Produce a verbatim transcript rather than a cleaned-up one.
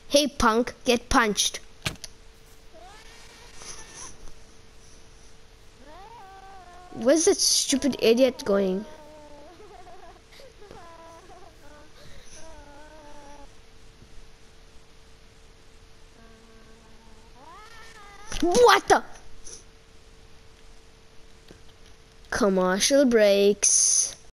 Hey punk, get punched. Where's that stupid idiot going? What the? Commercial breaks.